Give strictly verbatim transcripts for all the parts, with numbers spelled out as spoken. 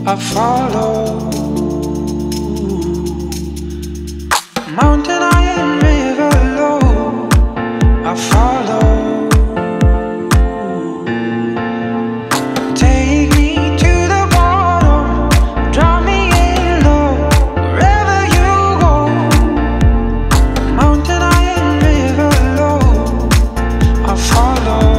I follow. Mountain high and river low, I follow. Take me to the bottom, drop me in low, wherever you go. Mountain high and river low, I follow.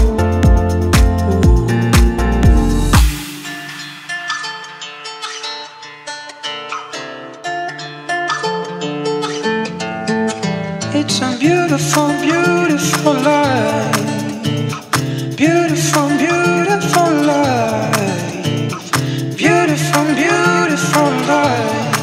It's a beautiful, beautiful life. Beautiful, beautiful life. Beautiful, beautiful life.